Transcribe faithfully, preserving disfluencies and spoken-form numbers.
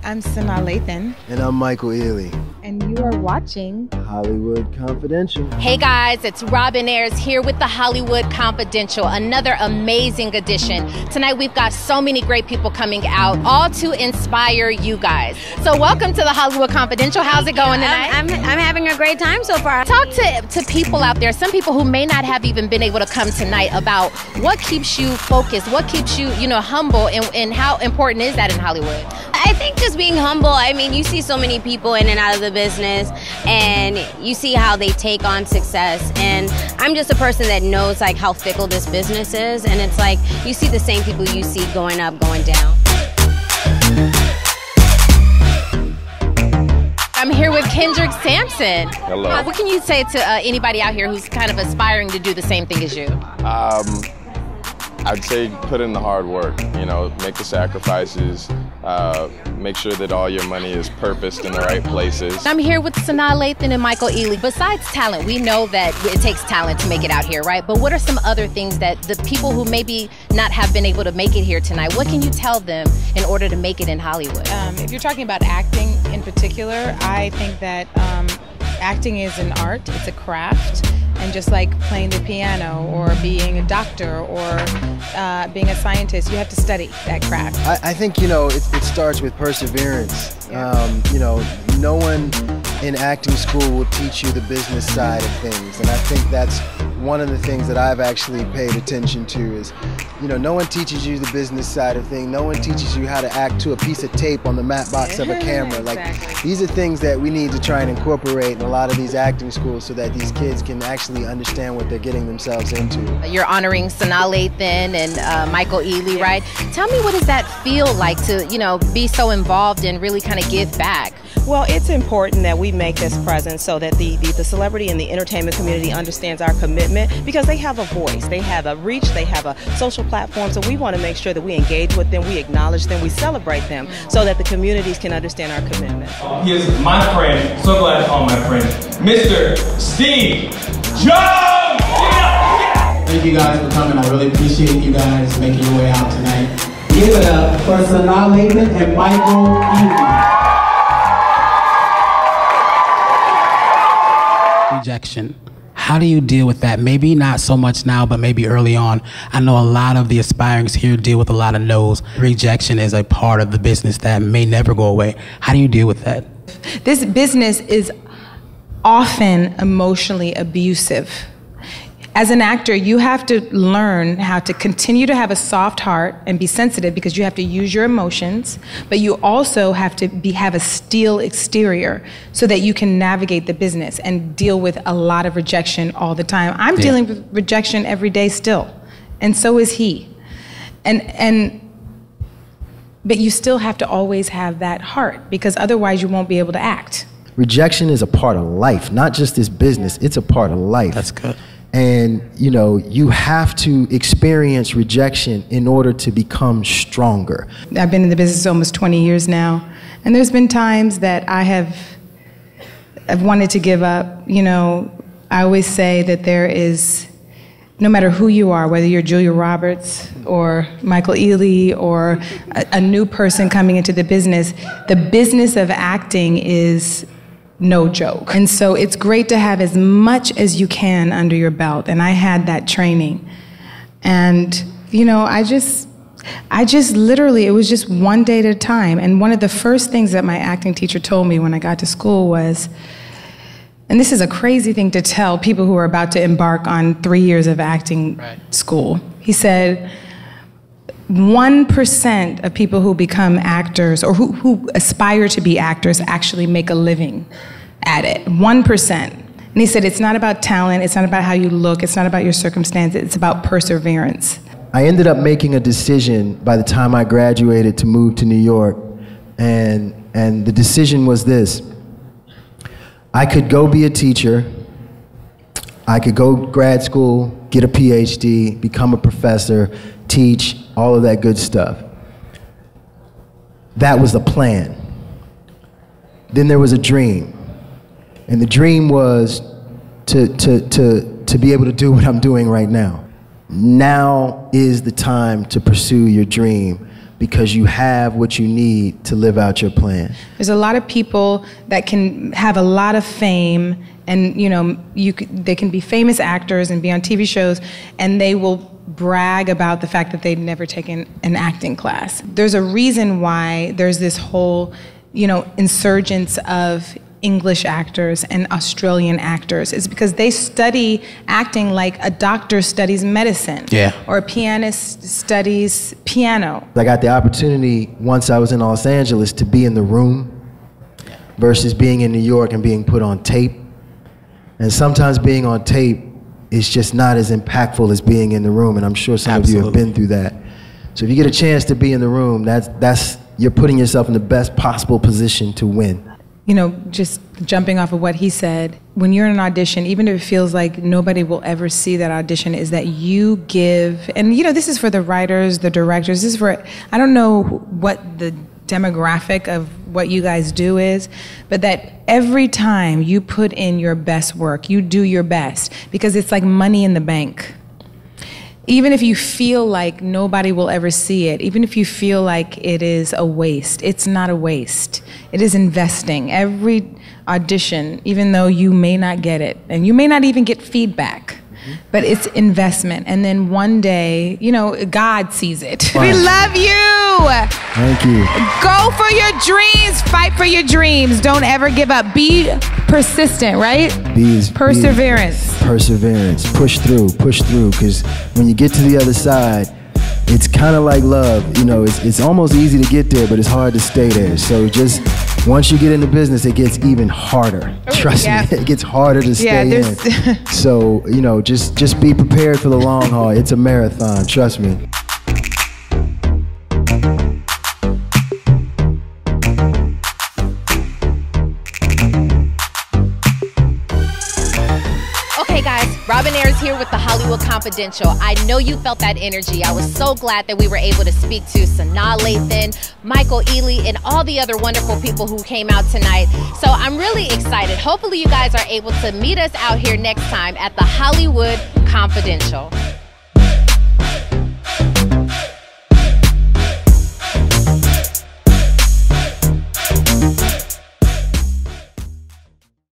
I'm Sanaa Lathan. And I'm Michael Ealy. And you are watching Hollywood Confidential. Hey guys, it's Robin Ayers here with the Hollywood Confidential, another amazing edition. Tonight we've got so many great people coming out, all to inspire you guys. So welcome to the Hollywood Confidential. How's it going tonight? I'm, I'm, I'm having a great time so far. Talk to, to people out there, some people who may not have even been able to come tonight, about what keeps you focused, what keeps you, you know, humble, and, and how important is that in Hollywood? I think just being humble. I mean, you see so many people in and out of the business, and you see how they take on success. And I'm just a person that knows like how fickle this business is, and it's like you see the same people you see going up, going down. I'm here with Kendrick Sampson. Hello. Uh, what can you say to uh, anybody out here who's kind of aspiring to do the same thing as you? Um, I'd say put in the hard work, you know, make the sacrifices, uh, make sure that all your money is purposed in the right places. I'm here with Sanaa Lathan and Michael Ealy. Besides talent, we know that it takes talent to make it out here, right? But what are some other things that the people who maybe not have been able to make it here tonight, what can you tell them in order to make it in Hollywood? Um, if you're talking about acting in particular, I think that um, acting is an art, it's a craft. And just like playing the piano or being a doctor or uh, being a scientist, you have to study that craft. I, I think, you know, it, it starts with perseverance. Um, you know, no one in acting school will teach you the business side of things. And I think that's one of the things that I've actually paid attention to is, you know, no one teaches you the business side of things. No one teaches you how to act to a piece of tape on the matte box of a camera. Like, exactly. These are things that we need to try and incorporate in a lot of these acting schools so that these kids can actually understand what they're getting themselves into. You're honoring Sanaa Lathan and uh, Michael Ealy, right? Tell me, what does that feel like to, you know, be so involved and really kind of give back? Well, it's important that we make this present so that the, the, the celebrity and the entertainment community understands our commitment, because they have a voice, they have a reach, they have a social platform, so we want to make sure that we engage with them, we acknowledge them, we celebrate them, so that the communities can understand our commitment. Here's my friend, so glad to call my friend, Mister Steve Jones! Thank you guys for coming. I really appreciate you guys making your way out tonight. Give it up for Sanaa Lathan and Michael Ealy. Rejection. How do you deal with that? Maybe not so much now, but maybe early on. I know a lot of the aspirings here deal with a lot of no's. Rejection is a part of the business that may never go away. How do you deal with that? This business is often emotionally abusive. As an actor, you have to learn how to continue to have a soft heart and be sensitive, because you have to use your emotions, but you also have to be, have a steel exterior so that you can navigate the business and deal with a lot of rejection all the time. I'm yeah. dealing with rejection every day still, and so is he. And, and, but you still have to always have that heart, because otherwise you won't be able to act. Rejection is a part of life, not just this business, it's a part of life. That's good. And, you know, you have to experience rejection in order to become stronger. I've been in the business almost twenty years now, and there's been times that I have I've wanted to give up. You know, I always say that there is, no matter who you are, whether you're Julia Roberts or Michael Ealy or a, a new person coming into the business, the business of acting is no joke. And so it's great to have as much as you can under your belt. And I had that training. And, you know, I just, I just literally, it was just one day at a time. And one of the first things that my acting teacher told me when I got to school was, and this is a crazy thing to tell people who are about to embark on three years of acting right. school. He said, one percent of people who become actors or who, who aspire to be actors actually make a living at it, one percent. And he said, it's not about talent, it's not about how you look, it's not about your circumstances, it's about perseverance. I ended up making a decision by the time I graduated to move to New York, and, and the decision was this. I could go be a teacher, I could go grad school, get a P H D, become a professor, teach, all of that good stuff. That was the plan. Then there was a dream. And the dream was to, to, to, to be able to do what I'm doing right now. Now is the time to pursue your dream. because you have what you need to live out your plan. There's a lot of people that can have a lot of fame, and you know, you could, they can be famous actors and be on T V shows, and they will brag about the fact that they've never taken an acting class. There's a reason why there's this whole, you know, insurgence of English actors and Australian actors. Is because they study acting like a doctor studies medicine, yeah, or a pianist studies piano. I got the opportunity once I was in Los Angeles to be in the room versus being in New York and being put on tape. And sometimes being on tape is just not as impactful as being in the room, and I'm sure some Absolutely. of you have been through that. So if you get a chance to be in the room, that's, that's, you're putting yourself in the best possible position to win. You know, just jumping off of what he said, when you're in an audition, even if it feels like nobody will ever see that audition, is that you give, and you know, this is for the writers, the directors, this is for, I don't know what the demographic of what you guys do is, but that every time you put in your best work, you do your best, because it's like money in the bank. Even if you feel like nobody will ever see it, even if you feel like it is a waste, it's not a waste. It is investing. Every audition, even though you may not get it, and you may not even get feedback, but it's investment. And then one day, you know, God sees it. Wow. We love you. Thank you. Go for your dreams. Fight for your dreams. Don't ever give up. Be persistent, right? Be is, perseverance. Be is perseverance. Push through. Push through. Because when you get to the other side, it's kind of like love. You know, it's, it's almost easy to get there, but it's hard to stay there. So just once you get into business, it gets even harder. Trust yeah. me, it gets harder to stay yeah, in. So, you know, just, just be prepared for the long haul. It's a marathon, trust me. Robin Ayers here with the Hollywood Confidential. I know you felt that energy. I was so glad that we were able to speak to Sanaa Lathan, Michael Ealy, and all the other wonderful people who came out tonight. So I'm really excited. Hopefully you guys are able to meet us out here next time at the Hollywood Confidential.